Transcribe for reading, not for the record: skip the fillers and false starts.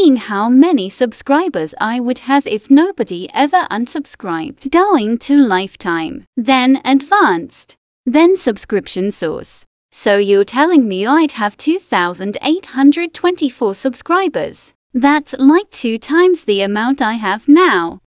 seeing how many subscribers I would have if nobody ever unsubscribed. Going to lifetime, then advanced, then subscription source. So you're telling me I'd have 2,824 subscribers? That's like 2 times the amount I have now.